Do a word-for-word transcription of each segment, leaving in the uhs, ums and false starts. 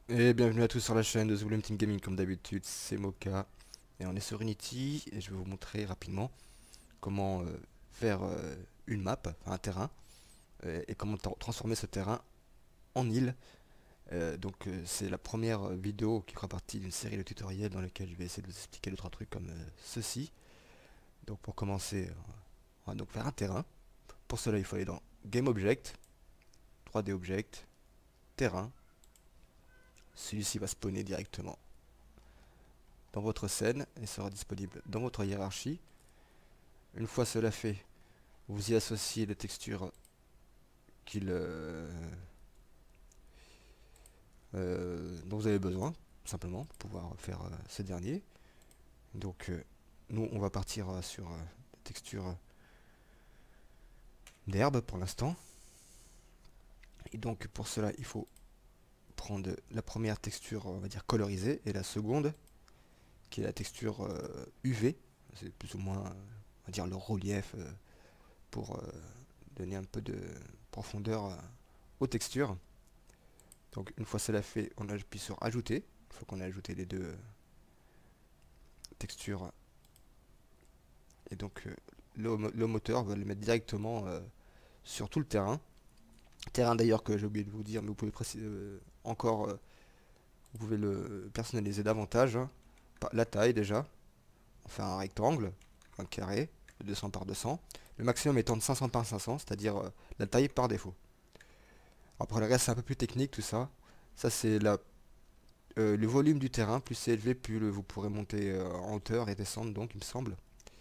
Et bienvenue à tous sur la chaîne de The Volume Team Gaming. Comme d'habitude, c'est Moka et on est sur Unity et je vais vous montrer rapidement comment euh, faire euh, une map, enfin un terrain, euh, et comment tra- transformer ce terrain en île. Euh, donc euh, c'est la première euh, vidéo qui fera partie d'une série de tutoriels dans lesquels je vais essayer de vous expliquer deux trois trucs comme euh, ceci. Donc pour commencer, euh, on va donc faire un terrain. Pour cela, il faut aller dans Game Object, trois D Object, terrain. Celui-ci va spawner directement dans votre scène et sera disponible dans votre hiérarchie. Une fois cela fait, vous y associez les textures qu'il, euh, euh, dont vous avez besoin, simplement, pour pouvoir faire euh, ces derniers. Donc, euh, nous, on va partir euh, sur euh, des textures d'herbe pour l'instant. Et donc, pour cela, il faut prendre la première texture, on va dire, colorisée, et la seconde, qui est la texture euh, U V. C'est plus ou moins, euh, on va dire, le relief euh, pour euh, donner un peu de profondeur euh, aux textures. Donc une fois cela fait, on appuie sur ajouter. Une fois qu'on a ajouté les deux euh, textures, et donc euh, le, le moteur va le mettre directement euh, sur tout le terrain. Terrain d'ailleurs que j'ai oublié de vous dire, mais vous pouvez préciser euh, encore, euh, vous pouvez le personnaliser davantage, hein. La taille déjà, on fait un rectangle, un carré, de deux cents par deux cents. Le maximum étant de cinq cents par cinq cents, c'est-à-dire euh, la taille par défaut. Après le reste c'est un peu plus technique tout ça. Ça c'est la Euh, le volume du terrain, plus c'est élevé, plus le- vous pourrez monter euh, en hauteur et descendre, donc il me semble.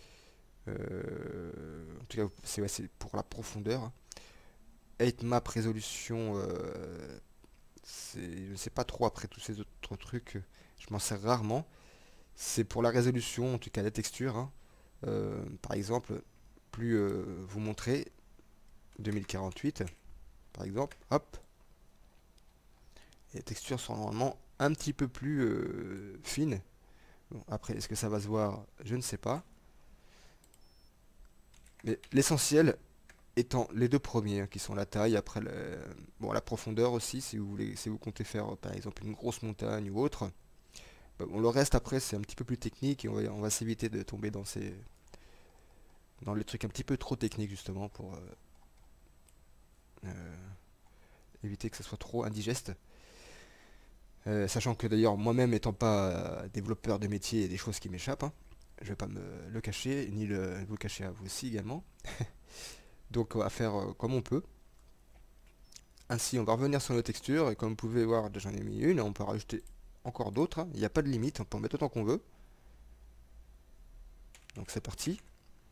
Euh, en tout cas, c'est ouais, c'est pour la profondeur. huit map résolution, euh, c'est- je ne sais pas trop après tous ces autres trucs, je m'en sers rarement. C'est pour la résolution, en tout cas la texture, hein. Euh, par exemple, plus euh, vous montrez deux mille quarante-huit, par exemple, hop, et les textures sont normalement un petit peu plus euh, fines. Bon, après, est-ce que ça va se voir? Je ne sais pas. Mais l'essentiel étant les deux premiers, hein, qui sont la taille, après le, bon, la profondeur aussi, si vous voulez, si vous comptez faire euh, par exemple une grosse montagne ou autre. Bah, bon, le reste après c'est un petit peu plus technique et on va, on va s'éviter de tomber dans ces dans les trucs un petit peu trop techniques justement pour euh, euh, éviter que ça soit trop indigeste. Euh, sachant que d'ailleurs moi-même étant pas euh, développeur de métier, il y a des choses qui m'échappent, hein. Je vais pas me le cacher, ni le, vous le cacher à vous aussi également. Donc on va faire euh, comme on peut. Ainsi, on va revenir sur nos textures, et comme vous pouvez voir, j'en ai mis une, on peut rajouter encore d'autres, hein. Il n'y a pas de limite, on peut en mettre autant qu'on veut. Donc c'est parti.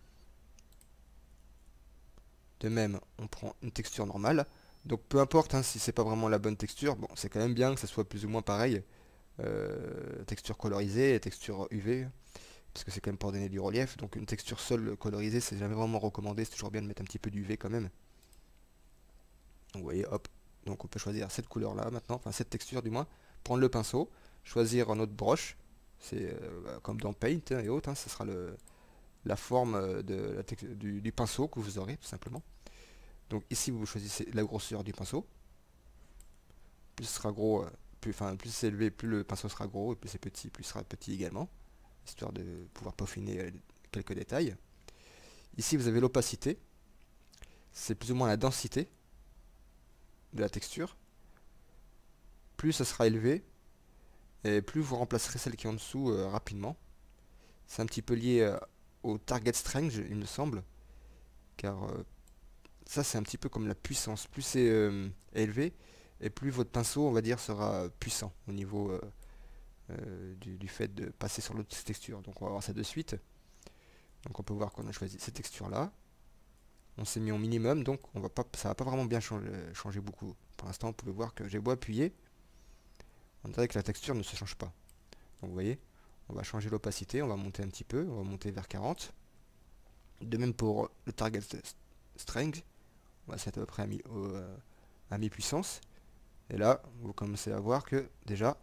De même, on prend une texture normale. Donc peu importe, hein, si c'est pas vraiment la bonne texture, bon, c'est quand même bien que ça soit plus ou moins pareil. Euh, texture colorisée, texture U V, parce que c'est quand même pour donner du relief. Donc une texture seule colorisée, c'est jamais vraiment recommandé, c'est toujours bien de mettre un petit peu d'U V quand même. Donc vous voyez, hop. Donc on peut choisir cette couleur là maintenant, enfin cette texture du moins. Prendre le pinceau, choisir un autre broche. C'est euh, bah, comme dans Paint hein, et autres, hein, ce sera le, la forme euh, de la du, du pinceau que vous aurez tout simplement. Donc ici vous choisissez la grosseur du pinceau. Plus ce sera gros, euh, plus, enfin, plus c'est élevé, plus le pinceau sera gros, et plus c'est petit, plus il sera petit également, histoire de pouvoir peaufiner euh, quelques détails. Ici vous avez l'opacité, c'est plus ou moins la densité de la texture. Plus ça sera élevé, et plus vous remplacerez celle qui est en dessous euh, rapidement. C'est un petit peu lié euh, au target strength, il me semble, car euh, ça c'est un petit peu comme la puissance. Plus c'est euh, élevé, et plus votre pinceau, on va dire, sera puissant au niveau euh, euh, du, du fait de passer sur l'autre texture. Donc on va voir ça de suite. Donc on peut voir qu'on a choisi cette texture là. On s'est mis au minimum, donc on va pas, ça va pas vraiment bien changer, changer beaucoup. Pour l'instant, vous pouvez voir que j'ai beau appuyer, on dirait que la texture ne se change pas. Donc vous voyez, on va changer l'opacité, on va monter un petit peu, on va monter vers quarante. De même pour le target strength, on va se mettre à peu près à mi, au, euh, à mi-puissance. Et là, vous commencez à voir que déjà,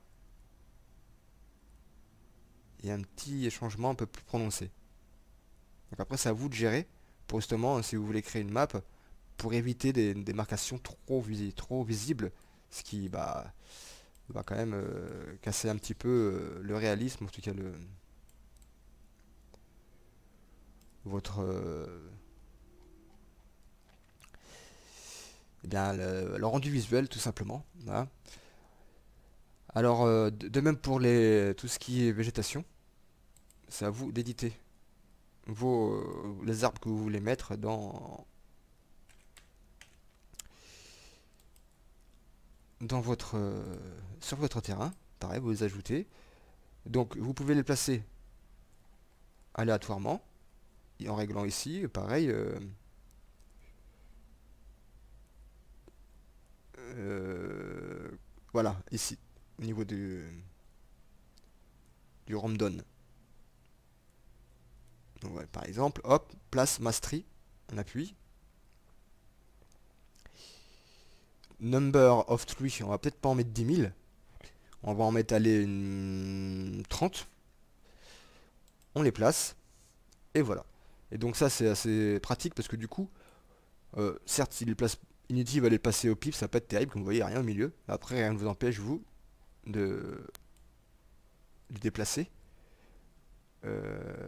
il y a un petit changement un peu plus prononcé. Donc après, c'est à vous de gérer pour justement, si vous voulez créer une map, pour éviter des, des marcations trop, visi trop visibles, ce qui, bah, va quand même euh, casser un petit peu euh, le réalisme, en tout cas le votre euh, eh bien le, le rendu visuel tout simplement. Voilà. Alors euh, de, de même pour les tout ce qui est végétation, c'est à vous d'éditer vos euh, les arbres que vous voulez mettre dans dans votre euh, sur votre terrain. Pareil, vous les ajoutez. Donc vous pouvez les placer aléatoirement et en réglant ici, pareil. euh, euh, voilà, ici, au niveau du, du random. Donc ouais, par exemple, hop, place mastery, on appuie. Number of tree, on va peut-être pas en mettre dix mille. On va en mettre aller une trente. On les place. Et voilà. Et donc ça c'est assez pratique parce que du coup, euh, certes s'il les place Unity va les passer au pif, ça va pas être terrible, comme vous voyez, rien au milieu. Après rien ne vous empêche vous de les déplacer. Euh...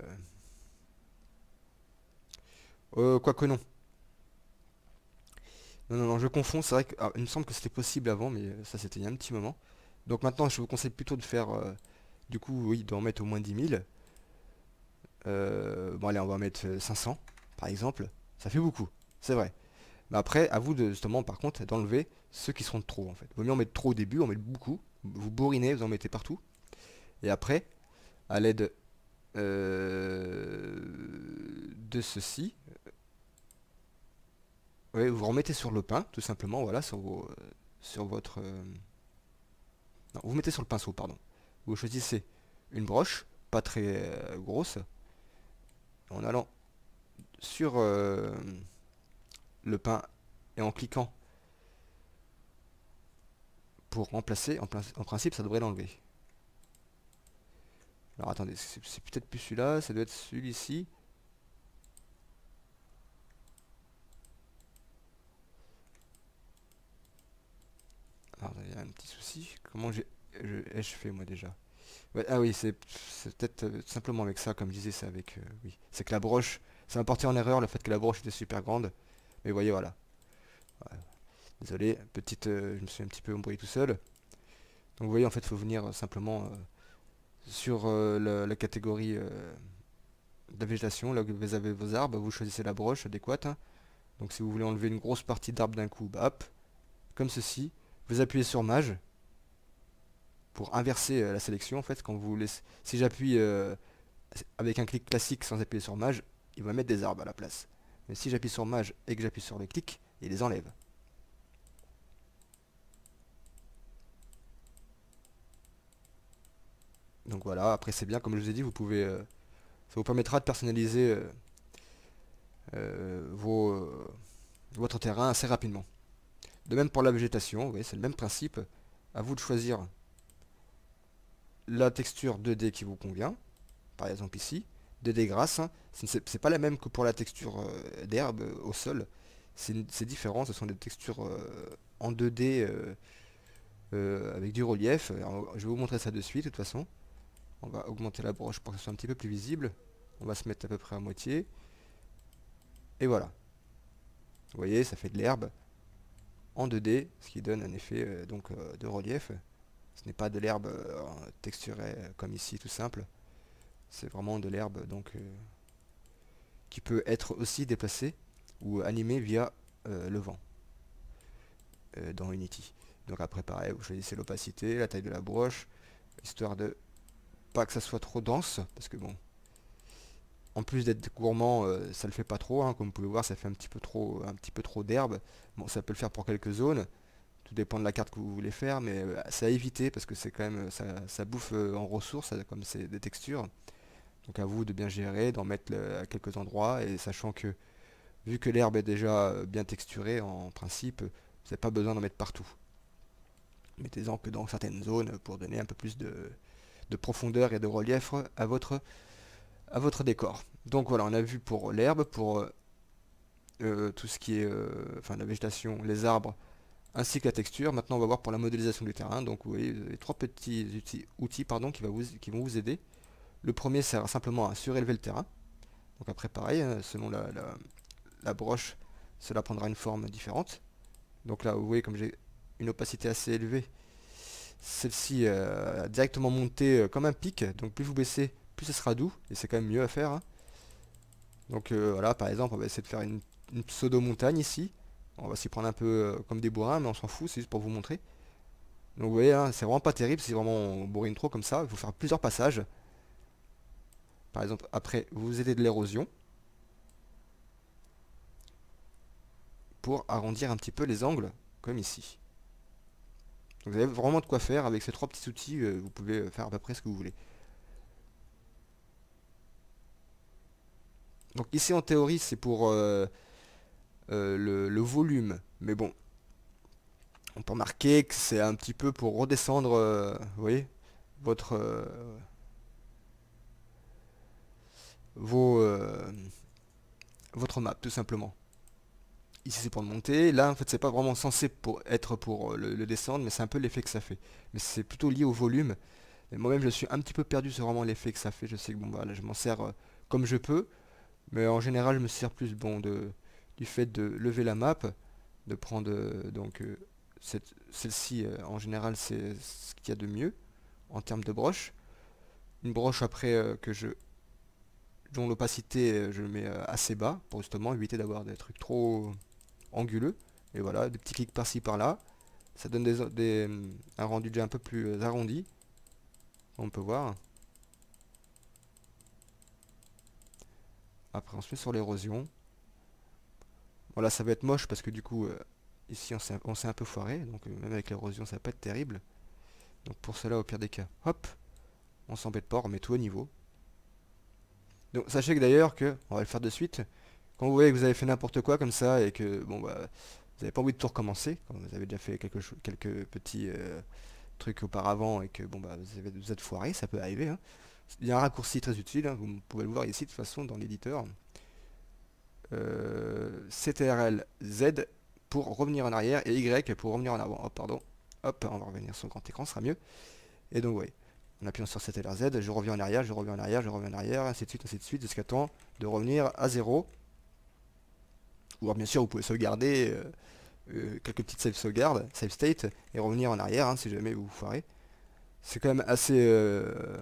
Euh, quoique non. Non, non, non, je confonds, c'est vrai que ah, il me semble que c'était possible avant, mais euh, ça c'était il y a un petit moment. Donc maintenant je vous conseille plutôt de faire euh, du coup oui, d'en mettre au moins dix mille. Euh, bon allez, on va mettre euh, cinq cents par exemple. Ça fait beaucoup, c'est vrai. Mais après, à vous de justement par contre d'enlever ceux qui seront de trop en fait. Vaut mieux en mettre trop au début, en mettre beaucoup. Vous bourrinez, vous en mettez partout. Et après, à l'aide euh, de ceci, ouais, vous remettez sur le pain, tout simplement, voilà, sur, vos, euh, sur votre... euh, non, vous mettez sur le pinceau, pardon. Vous choisissez une broche, pas très euh, grosse, en allant sur euh, le pain et en cliquant pour remplacer, en, en principe, ça devrait l'enlever. Alors attendez, c'est c'est peut-être plus celui-là, ça doit être celui-ci. Alors il y a un petit souci. Comment j'ai je- ai-je fait moi déjà? Ouais, ah oui, c'est c'est peut-être euh, simplement avec ça, comme je disais, c'est avec... euh, oui, c'est que la broche, ça m'a porté en erreur le fait que la broche était super grande. Mais voyez, voilà. Ouais, désolé, petite, euh, je me suis un petit peu embrouillé tout seul. Donc vous voyez, en fait, il faut venir euh, simplement euh, sur euh, la, la catégorie euh, de la végétation, là où vous avez vos arbres, vous choisissez la broche adéquate, hein. Donc si vous voulez enlever une grosse partie d'arbre d'un coup, bah hop, comme ceci. Vous appuyez sur Mage pour inverser euh, la sélection, en fait. Quand vous laissez, si j'appuie euh, avec un clic classique sans appuyer sur Mage, il va mettre des arbres à la place. Mais si j'appuie sur Mage et que j'appuie sur le clic, il les enlève. Donc voilà, après c'est bien, comme je vous ai dit, vous pouvez, euh, ça vous permettra de personnaliser euh, euh, vos, euh, votre terrain assez rapidement. De même pour la végétation, vous voyez, c'est le même principe. À vous de choisir la texture deux D qui vous convient. Par exemple ici, deux D grasse, hein. C'est pas la même que pour la texture euh, d'herbe euh, au sol. C'est différent, ce sont des textures euh, en deux D euh, euh, avec du relief. Alors, je vais vous montrer ça de suite de toute façon. On va augmenter la broche pour que ce soit un petit peu plus visible. On va se mettre à peu près à moitié. Et voilà. Vous voyez, ça fait de l'herbe en deux D, ce qui donne un effet euh, donc euh, de relief. Ce n'est pas de l'herbe euh, texturée euh, comme ici, tout simple. C'est vraiment de l'herbe donc euh, qui peut être aussi déplacée ou animée via euh, le vent euh, dans Unity. Donc après pareil, vous choisissez l'opacité, la taille de la broche, histoire de pas que ça soit trop dense, parce que bon, en plus d'être gourmand, euh, ça le fait pas trop, hein, comme vous pouvez voir, ça fait un petit peu trop, un petit peu trop d'herbe. Bon, ça peut le faire pour quelques zones, tout dépend de la carte que vous voulez faire, mais euh, c'est à éviter parce que c'est quand même, ça, ça bouffe euh, en ressources, ça, comme c'est des textures. Donc à vous de bien gérer, d'en mettre le- à quelques endroits, et sachant que vu que l'herbe est déjà euh, bien texturée, en principe, vous n'avez pas besoin d'en mettre partout. Mettez-en que dans certaines zones pour donner un peu plus de, de profondeur et de relief à votre, à votre décor. Donc voilà, on a vu pour l'herbe, pour euh, tout ce qui est euh, enfin la végétation, les arbres, ainsi que la texture. Maintenant on va voir pour la modélisation du terrain. Donc vous voyez les trois petits outils, outils pardon, qui, va vous, qui vont vous aider. Le premier sert simplement à surélever le terrain. Donc après pareil, selon la, la, la broche, cela prendra une forme différente. Donc là vous voyez comme j'ai une opacité assez élevée, celle-ci euh, a directement monté euh, comme un pic. Donc plus vous baissez, plus ce sera doux. Et c'est quand même mieux à faire, hein. Donc euh, voilà, par exemple on va essayer de faire une, une pseudo montagne ici. On va s'y prendre un peu euh, comme des bourrins, mais on s'en fout, c'est juste pour vous montrer. Donc vous voyez, hein, c'est vraiment pas terrible, si vraiment on bourrine trop comme ça, il faut faire plusieurs passages. Par exemple, après, vous aidez de l'érosion pour arrondir un petit peu les angles, comme ici. Donc vous avez vraiment de quoi faire avec ces trois petits outils, euh, vous pouvez faire à peu près ce que vous voulez. Donc ici en théorie c'est pour euh, euh, le, le volume, mais bon, on peut remarquer que c'est un petit peu pour redescendre, euh, vous voyez, votre euh, vos euh, votre map tout simplement. Ici c'est pour le monter, là en fait c'est pas vraiment censé pour être pour euh, le, le descendre, mais c'est un peu l'effet que ça fait. Mais c'est plutôt lié au volume. Et moi-même je suis un petit peu perdu sur vraiment l'effet que ça fait. Je sais que bon bah là je m'en sers euh, comme je peux, mais en général je me sers plus bon de du fait de lever la map, de prendre euh, donc euh, cette- celle-ci euh, en général c'est ce qu'il y a de mieux en termes de broche. Une broche après euh, que je dont l'opacité euh, je le mets euh, assez bas pour justement éviter d'avoir des trucs trop anguleux. Et voilà, des petits clics par-ci par-là. Ça donne des, des, un rendu déjà un peu plus euh, arrondi. On peut voir. Après on se met sur l'érosion. Voilà, ça va être moche parce que du coup, euh, ici on s'est on s'est un peu foiré. Donc euh, même avec l'érosion, ça va pas être terrible. Donc pour cela, au pire des cas, hop, on s'embête pas, on remet tout au niveau. Donc sachez que d'ailleurs que, on va le faire de suite, quand vous voyez que vous avez fait n'importe quoi comme ça et que bon bah vous n'avez pas envie de tout recommencer, quand vous avez déjà fait quelque chose, quelques petits euh, trucs auparavant et que bon bah vous, avez, vous êtes foiré, ça peut arriver, hein. Il y a un raccourci très utile, hein, vous pouvez le voir ici de toute façon dans l'éditeur. Euh, C T R L Z pour revenir en arrière et Y pour revenir en avant. Oh pardon. Hop, on va revenir sur le grand écran, ce sera mieux. Et donc oui, en appuyant sur C T R L Z, je reviens en arrière, je reviens en arrière, je reviens en arrière, ainsi de suite, ainsi de suite, jusqu'à temps de revenir à zéro. Ou alors bien sûr vous pouvez sauvegarder euh, euh, quelques petites save sauvegardes, save state, et revenir en arrière hein, si jamais vous vous foirez. C'est quand même assez euh,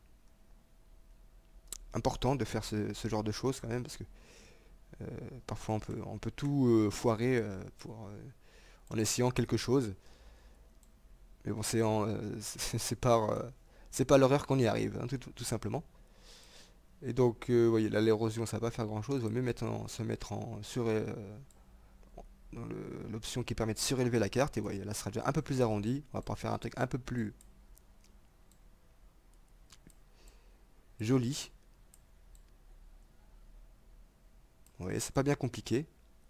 important de faire ce, ce genre de choses quand même, parce que euh, parfois on peut, on peut tout euh, foirer euh, pour, euh, en essayant quelque chose. Mais bon, c'est en, euh, c'est c'est par, euh, c'est pas l'horreur qu'on y arrive, hein, tout, tout- tout simplement. Et donc, euh, vous voyez, là, l'érosion, ça va pas faire grand-chose. Il vaut mieux mettre en- se mettre en sur, euh, dans le- l'option qui permet de surélever la carte. Et vous voyez, là, ça sera déjà un peu plus arrondi. On va pouvoir faire un truc un peu plus joli. Vous voyez, c'est pas bien compliqué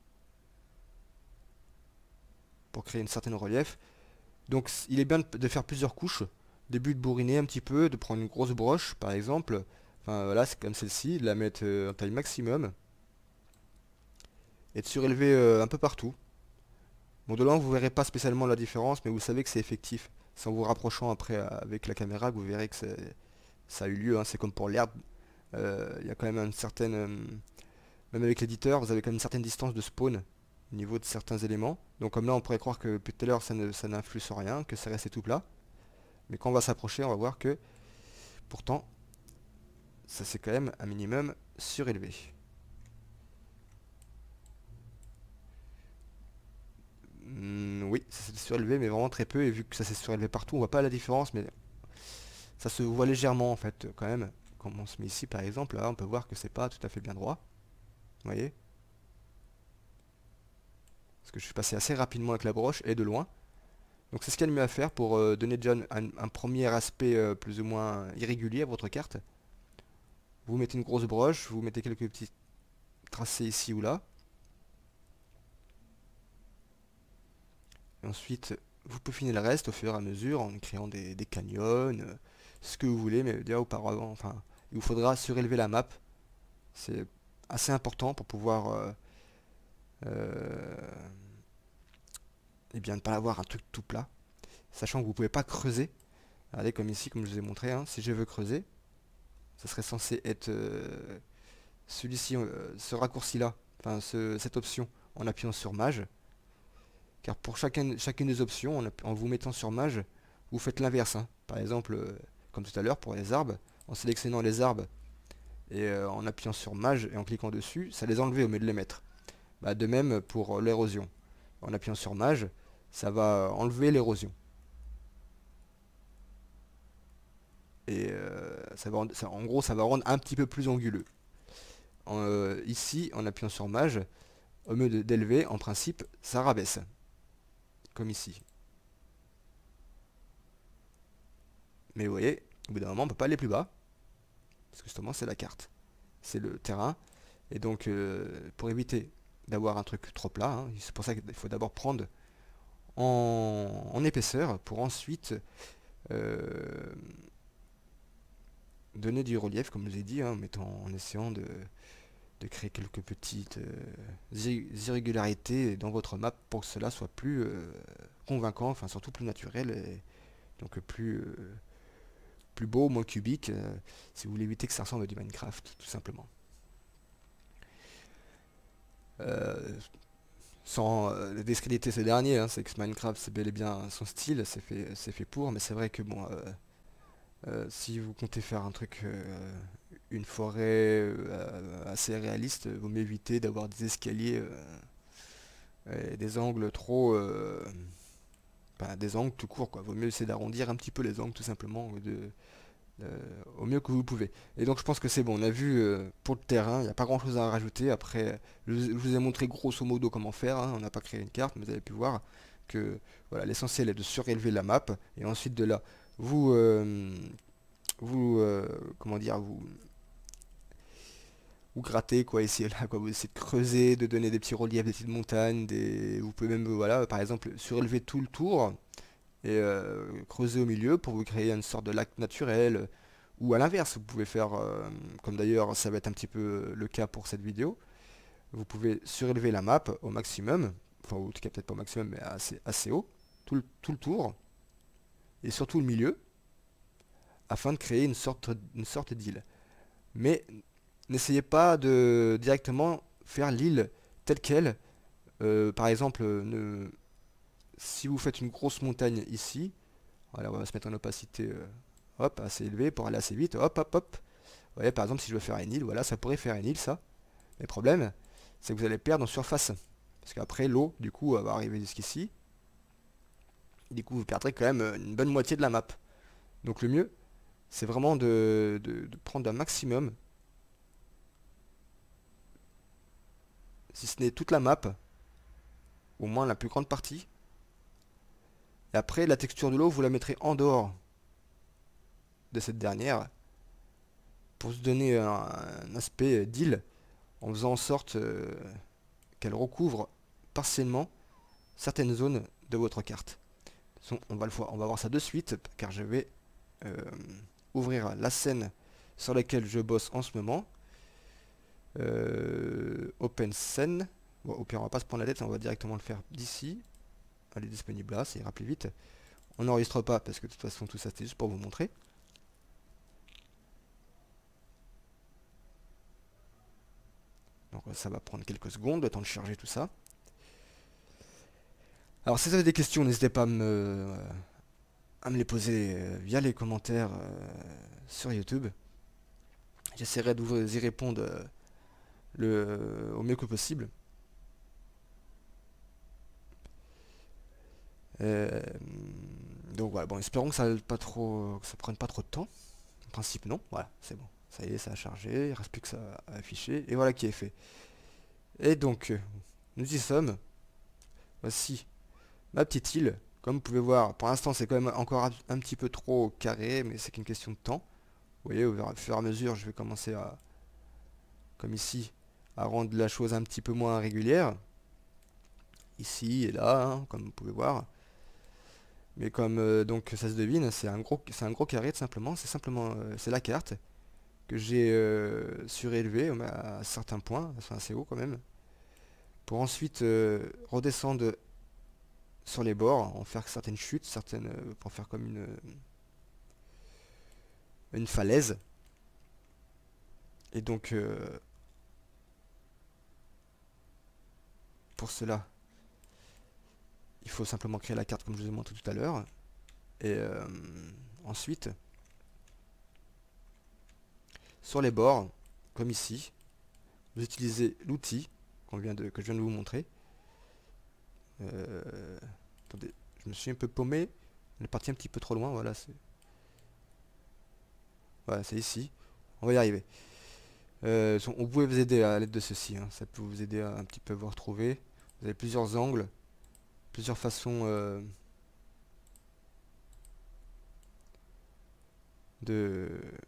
pour créer une certaine relief. Donc, c- il est bien de de faire plusieurs couches. Début de bourriner un petit peu, de prendre une grosse broche, par exemple. Enfin, voilà, c'est comme celle-ci, de la mettre euh, en taille maximum et de surélever euh, un peu partout. Bon, de loin, vous verrez pas spécialement la différence, mais vous savez que c'est effectif. C'est en vous rapprochant après euh, avec la caméra que vous verrez que c'est- ça a eu lieu, hein. C'est comme pour l'herbe. Euh, Il y a quand même une certaine... euh, même avec l'éditeur, vous avez quand même une certaine distance de spawn au niveau de certains éléments. Donc comme là, on pourrait croire que depuis tout à l'heure, ça ne, ça n'influe sur rien, que ça restait tout plat. Mais quand on va s'approcher, on va voir que pourtant, ça s'est quand même un minimum surélevé. Hmm, oui, ça s'est surélevé, mais vraiment très peu. Et vu que ça s'est surélevé partout, on voit pas la différence, mais ça se voit légèrement en fait quand même. Quand on se met ici par exemple, là on peut voir que c'est pas tout à fait bien droit. Vous voyez? Parce que je suis passé assez rapidement avec la broche et de loin. Donc c'est ce qu'il y a de mieux à faire pour euh, donner déjà un, un premier aspect euh, plus ou moins irrégulier à votre carte. Vous mettez une grosse broche, vous mettez quelques petits tracés ici ou là. Et ensuite, vous peaufinez le reste au fur et à mesure en créant des, des canyons, euh, ce que vous voulez, mais déjà auparavant, enfin, il vous faudra surélever la map. C'est assez important pour pouvoir euh, euh, et bien ne pas avoir un truc tout plat, sachant que vous pouvez pas creuser. Regardez comme ici, comme je vous ai montré, hein, si je veux creuser, ça serait censé être euh, celui-ci, euh, ce raccourci-là, enfin ce- cette option, en appuyant sur Maj. Car pour chacun, chacune des options, en, en vous mettant sur Maj, vous faites l'inverse, hein. Par exemple, euh, comme tout à l'heure pour les arbres, en sélectionnant les arbres et euh, en appuyant sur Maj et en cliquant dessus, ça les enlevait au lieu de les mettre. Bah, de même pour l'érosion. En appuyant sur Maj, ça va enlever l'érosion. Et euh, ça va, rendre- ça- en gros, ça va rendre un petit peu plus anguleux. En, euh, ici, en appuyant sur Maj, au lieu de- d'élever, en principe, ça rabaisse. Comme ici. Mais vous voyez, au bout d'un moment, on ne peut pas aller plus bas. Parce que justement, c'est la carte. C'est le terrain. Et donc, euh, pour éviter d'avoir un truc trop plat, hein, c'est pour ça qu'il faut d'abord prendre en, en épaisseur pour ensuite euh, donner du relief, comme je vous ai dit, hein, en, mettant, en essayant de, de créer quelques petites euh, irrégularités dans votre map pour que cela soit plus euh, convaincant, enfin surtout plus naturel et donc plus, euh, plus beau, moins cubique, euh, si vous voulez éviter que ça ressemble à du Minecraft, tout simplement. Euh, sans euh, discréditer ce dernier, hein, c'est que Minecraft c'est bel et bien son style, c'est fait, c'est fait pour, mais c'est vrai que bon, euh, euh, si vous comptez faire un truc, euh, une forêt euh, assez réaliste, vaut mieux éviter d'avoir des escaliers euh, et des angles trop, euh, bah, des angles tout court quoi. Vaut mieux essayer d'arrondir un petit peu les angles tout simplement, de, euh, au mieux que vous pouvez. Et donc je pense que c'est bon, on a vu euh, pour le terrain, il n'y a pas grand chose à rajouter. Après, je, je vous ai montré grosso modo comment faire, hein. On n'a pas créé une carte, mais vous avez pu voir que voilà, l'essentiel est de surélever la map, et ensuite de là, vous, euh, vous euh, comment dire, vous, vous grattez quoi ici et là, quoi, vous essayez de creuser, de donner des petits reliefs, des petites montagnes, des, vous pouvez même, voilà, par exemple, surélever tout le tour, et euh, creuser au milieu pour vous créer une sorte de lac naturel. Ou à l'inverse, vous pouvez faire, euh, comme d'ailleurs ça va être un petit peu le cas pour cette vidéo, vous pouvez surélever la map au maximum, enfin en tout cas peut-être pas au maximum mais assez, assez haut, tout le, tout le tour, et surtout le milieu, afin de créer une sorte, une sorte d'île. Mais n'essayez pas de directement faire l'île telle qu'elle. Euh, par exemple, ne, si vous faites une grosse montagne ici, voilà, on va se mettre en opacité euh, hop, assez élevée pour aller assez vite, hop, hop, hop. Vous voyez, par exemple, si je veux faire une île, voilà, ça pourrait faire une île, ça. Mais le problème, c'est que vous allez perdre en surface. Parce qu'après, l'eau, du coup, va arriver jusqu'ici. Du coup, vous perdrez quand même une bonne moitié de la map. Donc le mieux, c'est vraiment de, de- de prendre un maximum, si ce n'est toute la map, au moins la plus grande partie. Et après, la texture de l'eau, vous la mettrez en dehors de cette dernière, pour se donner un, un aspect d'île, en faisant en sorte euh, qu'elle recouvre partiellement certaines zones de votre carte. On va, le voir, on va voir ça de suite, car je vais euh, ouvrir la scène sur laquelle je bosse en ce moment. Euh, open scène. Bon, au pire, on va pas se prendre la tête, on va directement le faire d'ici. Elle est disponible là, ça ira plus vite. On n'enregistre pas parce que de toute façon tout ça c'était juste pour vous montrer. Donc ça va prendre quelques secondes, le temps de charger tout ça. Alors si vous avez des questions, n'hésitez pas à me, à me les poser euh, via les commentaires euh, sur YouTube. J'essaierai de vous y répondre euh, le, au mieux que possible. Euh, donc voilà, bon, espérons que ça pas trop, que ça prenne pas trop de temps. En principe non, voilà, c'est bon. Ça y est, ça a chargé, il reste plus que ça à afficher, et voilà qui est fait. Et donc, nous y sommes. Voici ma petite île. Comme vous pouvez voir, pour l'instant c'est quand même encore un, un petit peu trop carré, mais c'est qu'une question de temps. Vous voyez, au fur et à mesure, je vais commencer à, comme ici, à rendre la chose un petit peu moins régulière. Ici et là, hein, comme vous pouvez voir. Mais comme euh, donc ça se devine, c'est un gros, c'est un gros carré tout simplement. C'est simplement, euh, c'est la carte que j'ai euh, surélevé à certains points, enfin assez haut quand même, pour ensuite euh, redescendre sur les bords, en faire certaines chutes, certaines euh, pour faire comme une, une falaise. Et donc euh, pour cela, il faut simplement créer la carte comme je vous ai montré tout à l'heure. Et euh, ensuite, sur les bords, comme ici, vous utilisez l'outil qu'on vient de, que je viens de vous montrer. Euh, attendez, je me suis un peu paumé. On est parti un petit peu trop loin. Voilà, c'est voilà, c'est ici. On va y arriver. Euh, on pouvait vous aider à l'aide de ceci. Hein. Ça peut vous aider à un petit peu vous retrouver. Vous avez plusieurs angles, plusieurs façons euh, de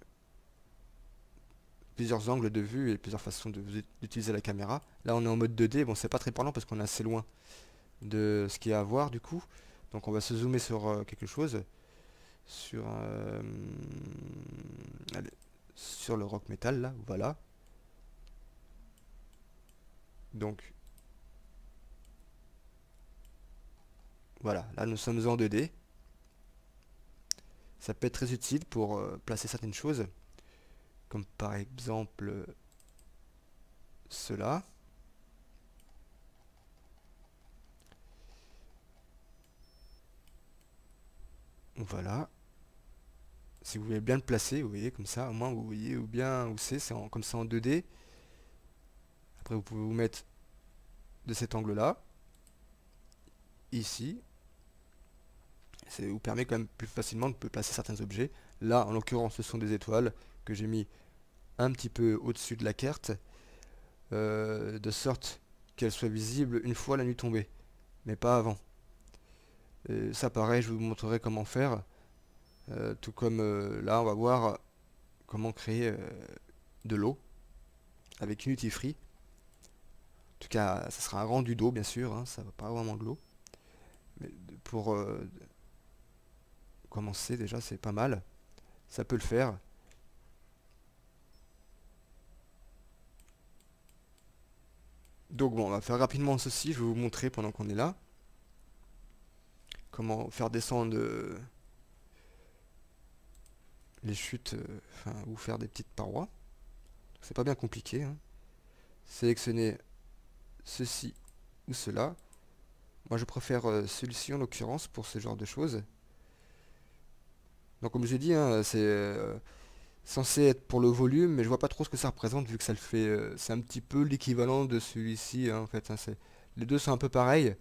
plusieurs angles de vue et plusieurs façons de- d'utiliser la caméra. Là, on est en mode deux D. Bon, c'est pas très parlant parce qu'on est assez loin de ce qu'il y a à voir du coup. Donc, on va se zoomer sur euh, quelque chose, sur euh, allez, sur le rock metal là. Voilà. Donc, voilà. Là, nous sommes en deux D. Ça peut être très utile pour euh, placer certaines choses, comme par exemple euh, cela. Voilà. Si vous voulez bien le placer, vous voyez, comme ça, au moins vous voyez où bien où c'est, c'est en- comme ça en deux D. Après, vous pouvez vous mettre de cet angle-là, ici. Ça vous permet quand même plus facilement de placer certains objets. Là, en l'occurrence, ce sont des étoiles que j'ai mis un petit peu au-dessus de la carte, euh, de sorte qu'elles soient visibles une fois la nuit tombée, mais pas avant. Et ça, pareil, je vous montrerai comment faire. Euh, tout comme euh, là, on va voir comment créer euh, de l'eau avec Unity Free. En tout cas, ça sera un rendu d'eau, bien sûr, hein, ça va pas vraiment de l'eau. Mais pour euh, commencer, déjà, c'est pas mal. Ça peut le faire. Donc bon, on va faire rapidement ceci, je vais vous montrer pendant qu'on est là. Comment faire descendre euh, les chutes, euh, enfin, ou faire des petites parois. C'est pas bien compliqué. Hein. Sélectionnez ceci ou cela. Moi je préfère euh, celui-ci en l'occurrence pour ce genre de choses. Donc comme je l'ai dit, hein, c'est euh, censé être pour le volume, mais je vois pas trop ce que ça représente vu que ça le fait. Euh, c'est un petit peu l'équivalent de celui-ci hein, en fait. Hein, c'est- les deux sont un peu pareils.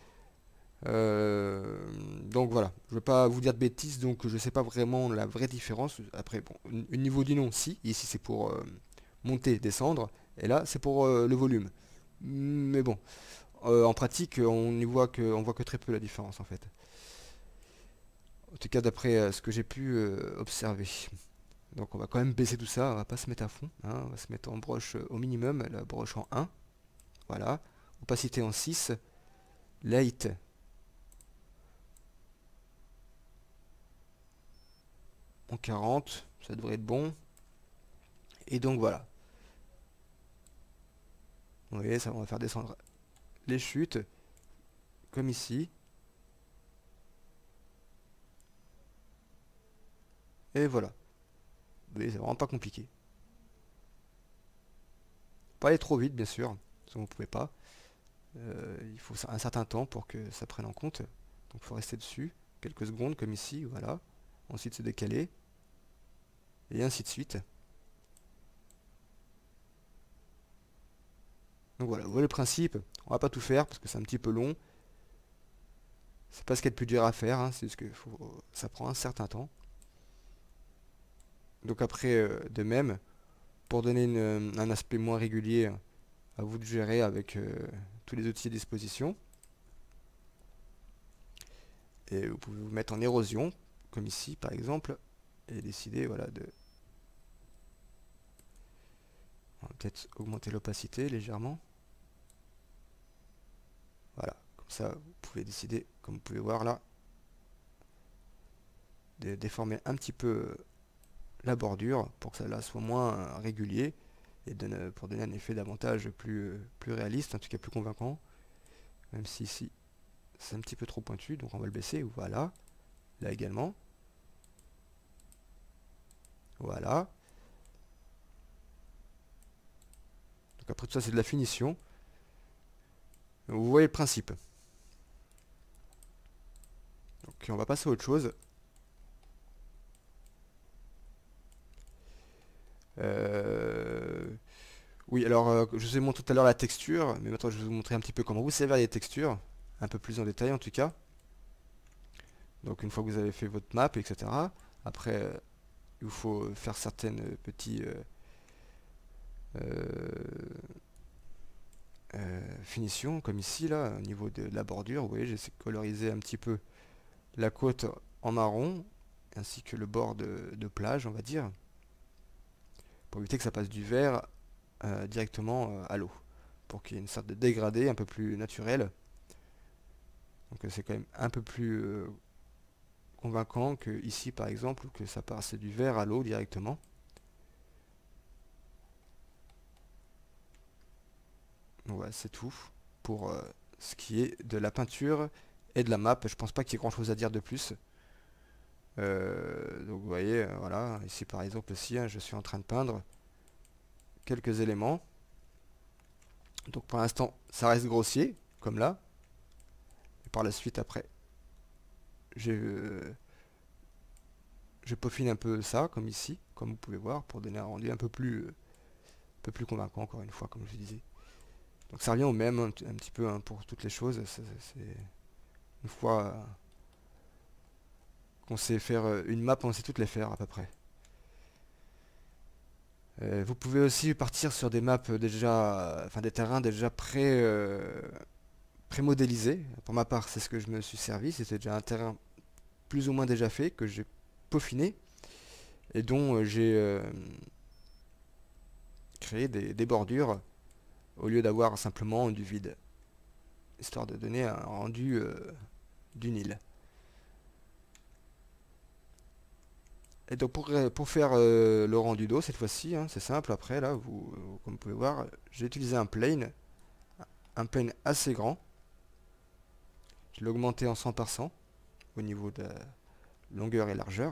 Euh, donc voilà, je ne veux pas vous dire de bêtises, donc je sais pas vraiment la vraie différence. Après, bon, au niveau du nom, si, ici c'est pour euh, monter, descendre, et là c'est pour euh, le volume. Mais bon, euh, en pratique, on n'y voit que, on voit que très peu la différence en fait. En tout cas, d'après euh, ce que j'ai pu euh, observer. Donc on va quand même baisser tout ça, on va pas se mettre à fond, hein, on va se mettre en broche euh, au minimum, la broche en un, voilà, opacité en six, light en quarante, ça devrait être bon. Et donc voilà. Vous voyez, ça on va faire descendre les chutes, comme ici. Et voilà. Vous voyez, c'est vraiment pas compliqué. Pas aller trop vite, bien sûr, parce que vous pouvez pas. Euh, il faut un certain temps pour que ça prenne en compte. Donc il faut rester dessus, quelques secondes, comme ici, voilà. Ensuite se décaler, et ainsi de suite. Donc voilà, vous voyez le principe. On va pas tout faire, parce que c'est un petit peu long. C'est pas ce qu'il y a de plus dur à faire, hein, c'est juste que faut, ça prend un certain temps. Donc après, euh, de même, pour donner une- un aspect moins régulier, à vous de gérer avec euh, tous les outils à disposition. Et vous pouvez vous mettre en érosion, comme ici par exemple, et décider voilà, de on va peut-être augmenter l'opacité légèrement. Voilà, comme ça vous pouvez décider, comme vous pouvez voir là, de déformer un petit peu la bordure pour que ça là soit moins régulier et donne, pour donner un effet davantage plus, plus réaliste, en tout cas plus convaincant. Même si ici c'est un petit peu trop pointu, donc on va le baisser. Voilà. Là également. Voilà. Donc après tout ça, c'est de la finition. Vous voyez le principe. Donc on va passer à autre chose. Euh... Oui, alors euh, je vous ai montré tout à l'heure la texture, mais maintenant je vais vous montrer un petit peu comment vous servir les textures, un peu plus en détail en tout cas. Donc une fois que vous avez fait votre map, et cetera. Après, euh, il vous faut faire certaines petits euh, euh, euh, finitions, comme ici là, au niveau de la bordure. Vous voyez, j'essaie de coloriser un petit peu la côte en marron, ainsi que le bord de, de plage, on va dire, pour éviter que ça passe du vert euh, directement euh, à l'eau, pour qu'il y ait une sorte de dégradé un peu plus naturel. Donc euh, c'est quand même un peu plus euh, convaincant que ici par exemple, où que ça passe du vert à l'eau directement. Voilà, c'est tout pour euh, ce qui est de la peinture et de la map. Je pense pas qu'il y ait grand chose à dire de plus. Euh, donc vous voyez, euh, voilà, ici par exemple aussi, hein, je suis en train de peindre quelques éléments. Donc pour l'instant, ça reste grossier, comme là. Et par la suite, après, je, euh, je peaufine un peu ça, comme ici, comme vous pouvez voir, pour donner un rendu un peu plus, euh, un peu plus convaincant, encore une fois, comme je disais. Donc ça revient au même, un, un petit peu, hein, pour toutes les choses. C'est une fois euh, qu'on sait faire euh, une map, on sait toutes les faire, à peu près. Euh, vous pouvez aussi partir sur des maps déjà, enfin des terrains déjà pré, euh, pré-modélisés. Pour ma part, c'est ce que je me suis servi. C'était déjà un terrain plus ou moins déjà fait, que j'ai peaufiné, et dont euh, j'ai euh, créé des, des bordures, au lieu d'avoir simplement du vide, histoire de donner un rendu euh, d'une île. Et donc pour, pour faire euh, le rendu d'eau cette fois-ci, hein, c'est simple. Après là, vous, comme vous pouvez voir, j'ai utilisé un plane, un plane assez grand. Je l'ai augmenté en cent pour cent au niveau de longueur et largeur,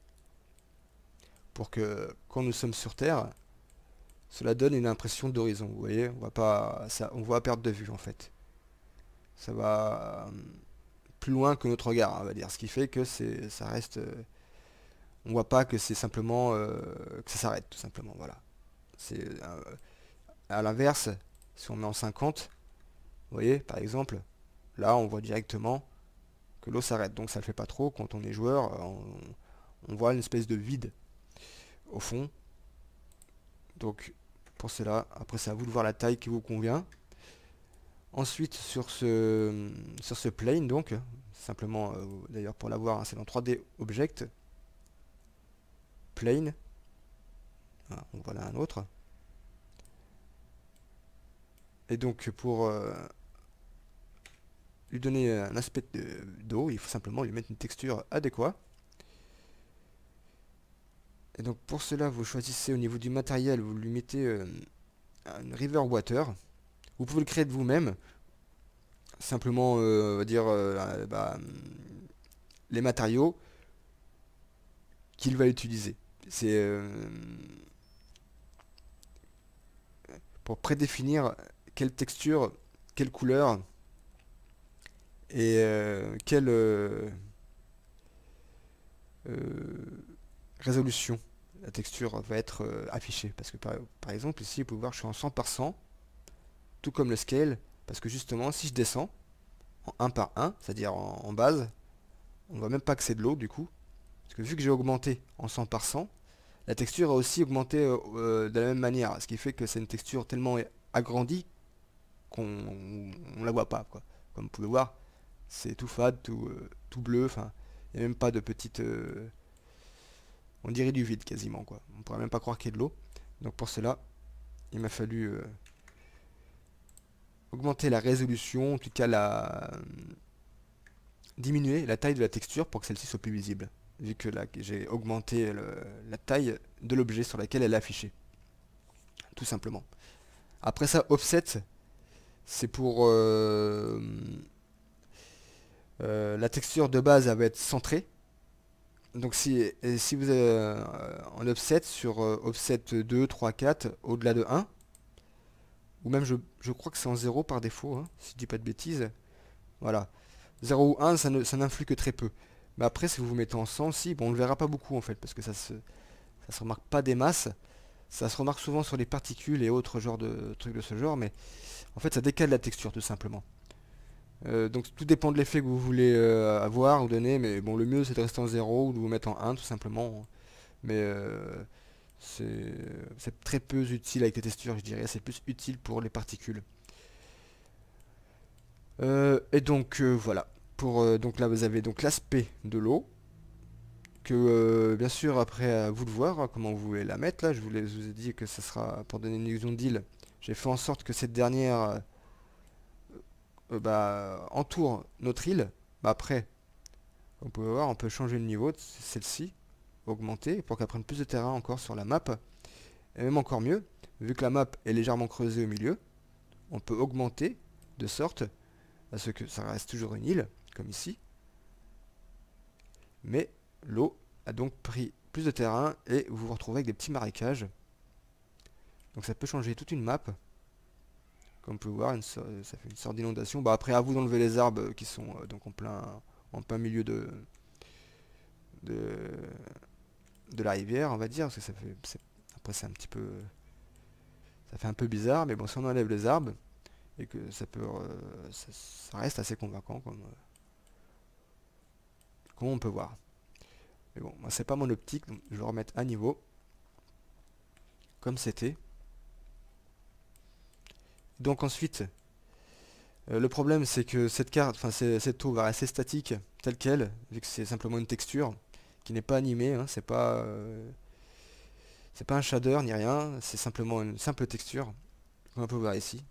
pour que quand nous sommes sur Terre, cela donne une impression d'horizon. Vous voyez, on va pas, ça, on voit à perte de vue en fait. Ça va euh, plus loin que notre regard, on va dire, ce qui fait que c'est, ça reste, euh, on voit pas que c'est simplement euh, que ça s'arrête tout simplement. Voilà. C'est euh, à l'inverse, si on met en cinquante, vous voyez, par exemple, là on voit directement que l'eau s'arrête. Donc ça ne le fait pas trop. Quand on est joueur, on, on voit une espèce de vide au fond. Donc pour cela, après c'est à vous de voir la taille qui vous convient. Ensuite sur ce sur ce plane, donc simplement euh, d'ailleurs pour l'avoir, hein, c'est dans trois D Object Plane. Ah, on voit là un autre. Et donc pour euh, lui donner un aspect d'eau, il faut simplement lui mettre une texture adéquate. Et donc pour cela, vous choisissez au niveau du matériel, vous lui mettez euh, une river water. Vous pouvez le créer de vous-même. Simplement, euh, on va dire, euh, bah, les matériaux qu'il va utiliser. C'est euh, pour prédéfinir quelle texture, quelle couleur et euh, quelle euh, euh, résolution la texture va être euh, affichée. Parce que par, par exemple ici vous pouvez voir je suis en cent pour cent, tout comme le scale, parce que justement si je descends en un par un, c'est-à-dire en, en base, on ne voit même pas que c'est de l'eau du coup. Parce que vu que j'ai augmenté en cent pour cent, la texture a aussi augmenté euh, euh, de la même manière. Ce qui fait que c'est une texture tellement agrandie qu'on ne la voit pas, quoi. Comme vous pouvez voir, c'est tout fade, tout, euh, tout bleu, enfin, il n'y a même pas de petites... euh, on dirait du vide quasiment, quoi. On pourrait même pas croire qu'il y ait de l'eau. Donc pour cela, il m'a fallu euh, augmenter la résolution, en tout cas la... euh, diminuer la taille de la texture pour que celle-ci soit plus visible. Vu que là, j'ai augmenté le- la taille de l'objet sur laquelle elle est affichée. Tout simplement. Après ça, offset, c'est pour... euh, Euh, la texture de base elle va être centrée. Donc si, et si vous êtes euh, en offset sur euh, offset deux, trois, quatre, au-delà de un, ou même je, je crois que c'est en zéro par défaut, hein, si je dis pas de bêtises. Voilà. zéro ou un, ça ne, ça n'influe que très peu. Mais après, si vous vous mettez en cent, si, bon, on ne le verra pas beaucoup en fait, parce que ça se, ça se remarque pas des masses. Ça se remarque souvent sur les particules et autres genres de trucs de ce genre, mais en fait, ça décale la texture tout simplement. Euh, donc tout dépend de l'effet que vous voulez euh, avoir ou donner, mais bon, le mieux c'est de rester en zéro ou de vous mettre en un tout simplement. Mais euh, c'est c'est très peu utile avec les textures, je dirais. C'est plus utile pour les particules. Euh, et donc euh, voilà. Pour, euh, donc là vous avez donc l'aspect de l'eau. Que euh, bien sûr après à vous de voir hein, comment vous voulez la mettre. Là je vous, l'ai- je vous ai dit que ce sera pour donner une illusion d'île. J'ai fait en sorte que cette dernière euh, bah, entoure notre île. Bah, après, on peut voir, on peut changer le niveau de celle-ci, augmenter pour qu'elle prenne plus de terrain encore sur la map. Et même encore mieux, vu que la map est légèrement creusée au milieu, on peut augmenter de sorte à ce que ça reste toujours une île, comme ici. Mais l'eau a donc pris plus de terrain et vous vous retrouvez avec des petits marécages. Donc ça peut changer toute une map. Comme on peut voir, une so- ça fait une sorte d'inondation. Bah après à vous d'enlever les arbres qui sont euh, donc en plein, en plein milieu de, de, de la rivière, on va dire, parce que ça fait, c'est- après c'est un petit peu, ça fait un peu bizarre, mais bon, si on enlève les arbres et que ça peut, euh, ça, ça reste assez convaincant comme, euh, comme on peut voir. Mais bon, moi c'est pas mon optique, donc je vais remettre à niveau comme c'était. Donc ensuite, euh, le problème c'est que cette carte, enfin c'est- cette eau va rester statique telle quelle, vu que c'est simplement une texture qui n'est pas animée, hein, c'est pas, euh, c'est pas un shader ni rien, c'est simplement une simple texture, comme on peut voir ici.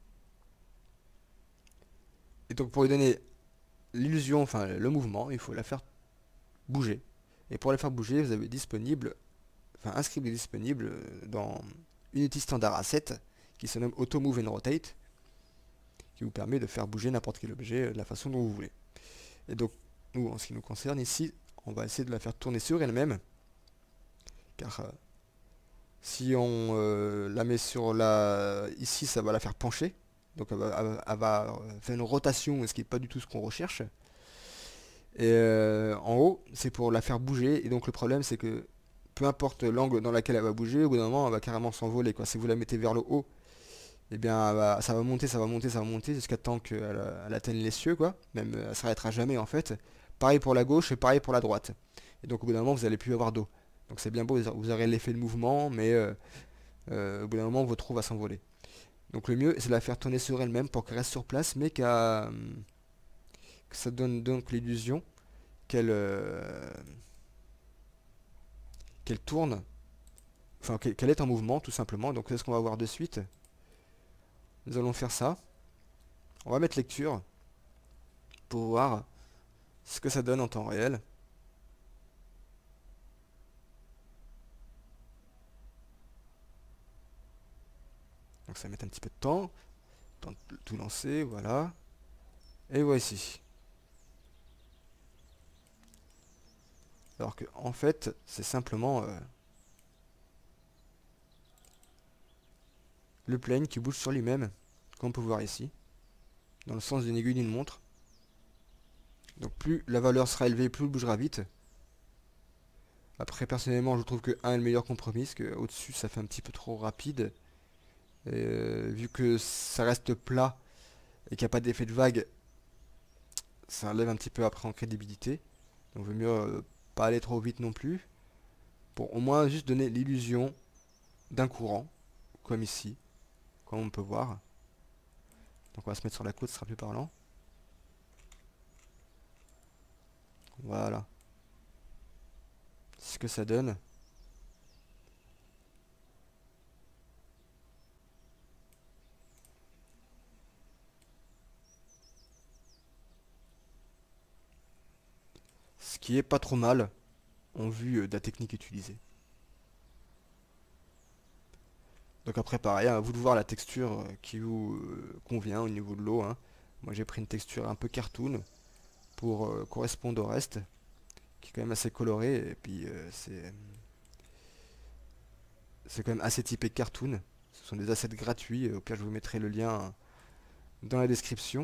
Et donc pour lui donner l'illusion, enfin le mouvement, il faut la faire bouger. Et pour la faire bouger, vous avez disponible, enfin un script est disponible dans Unity Standard Asset qui se nomme Auto Move and Rotate, qui vous permet de faire bouger n'importe quel objet de la façon dont vous voulez. Et donc nous, en ce qui nous concerne ici, on va essayer de la faire tourner sur elle-même, car euh, si on euh, la met sur la ici, ça va la faire pencher. Donc elle va, elle va- elle va, euh, faire une rotation, ce qui n'est pas du tout ce qu'on recherche. Et euh, en haut, c'est pour la faire bouger. Et donc le problème, c'est que peu importe l'angle dans lequel elle va bouger, au bout d'un moment, elle va carrément s'envoler, quoi. Si vous la mettez vers le haut, eh bien, elle va- ça va monter, ça va monter, ça va monter jusqu'à temps qu'elle euh, elle atteigne les cieux, quoi. Même, euh, elle s'arrêtera jamais, en fait. Pareil pour la gauche et pareil pour la droite. Et donc au bout d'un moment, vous n'allez plus avoir d'eau. Donc c'est bien beau, vous aurez l'effet de mouvement, mais euh, euh, au bout d'un moment, votre eau va s'envoler. Donc le mieux, c'est de la faire tourner sur elle-même pour qu'elle reste sur place, mais qu'à, hum, que ça donne donc l'illusion qu'elle euh, qu'elle tourne, enfin qu'elle qu'elle est en mouvement tout simplement. Donc c'est ce qu'on va voir de suite. Nous allons faire ça. On va mettre lecture pour voir ce que ça donne en temps réel. Donc ça va mettre un petit peu de temps. Temps de tout lancer, voilà. Et voici. Alors que en fait, c'est simplement euh, le plane qui bouge sur lui-même, comme on peut voir ici, dans le sens d'une aiguille d'une montre. Donc plus la valeur sera élevée, plus il bougera vite. Après, personnellement, je trouve que un est le meilleur compromis, parce que au-dessus, ça fait un petit peu trop rapide. Et, euh, vu que ça reste plat et qu'il n'y a pas d'effet de vague, ça enlève un petit peu après en crédibilité. Donc, il vaut mieux euh, pas aller trop vite non plus. Pour au moins juste donner l'illusion d'un courant, comme ici, comme on peut voir. Donc, on va se mettre sur la côte, ce sera plus parlant. Voilà. C'est ce que ça donne. Ce qui est pas trop mal en vue euh, de la technique utilisée. Donc après pareil, à vous de voir la texture euh, qui vous euh, convient au niveau de l'eau, hein. Moi j'ai pris une texture un peu cartoon pour euh, correspondre au reste, qui est quand même assez coloré, et puis euh, c'est c'est quand même assez typé cartoon. Ce sont des assets gratuits, au pire je vous mettrai le lien dans la description.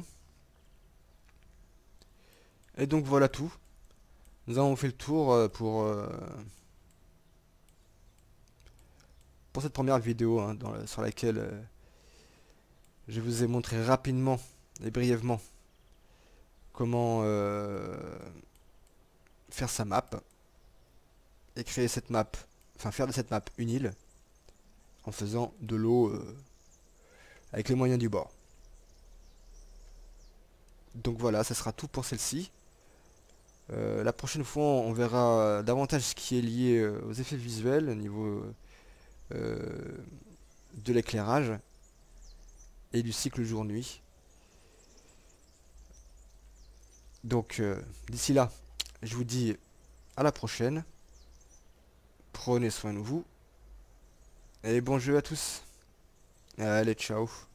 Et donc voilà tout. Nous avons fait le tour euh, pour, euh, pour cette première vidéo hein, dans la- sur laquelle euh, je vous ai montré rapidement et brièvement comment euh, faire sa map et créer cette map, enfin faire de cette map une île en faisant de l'eau euh, avec les moyens du bord. Donc voilà, ça sera tout pour celle-ci. Euh, la prochaine fois, on verra davantage ce qui est lié euh, aux effets visuels au niveau euh, de l'éclairage et du cycle jour-nuit. Donc euh, d'ici là, je vous dis à la prochaine. Prenez soin de vous. Et bon jeu à tous. Allez, ciao.